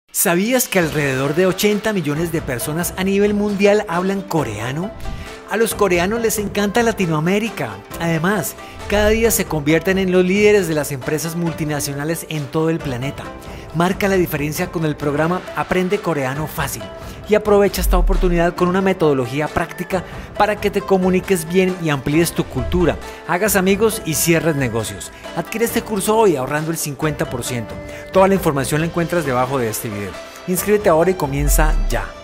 ¿Sabías que alrededor de 80 millones de personas a nivel mundial hablan coreano? A los coreanos les encanta Latinoamérica. Además, cada día se convierten en los líderes de las empresas multinacionales en todo el planeta. Marca la diferencia con el programa Aprende Coreano Fácil y aprovecha esta oportunidad con una metodología práctica para que te comuniques bien y amplíes tu cultura, hagas amigos y cierres negocios. Adquiere este curso hoy ahorrando el 50%. Toda la información la encuentras debajo de este video. Inscríbete ahora y comienza ya.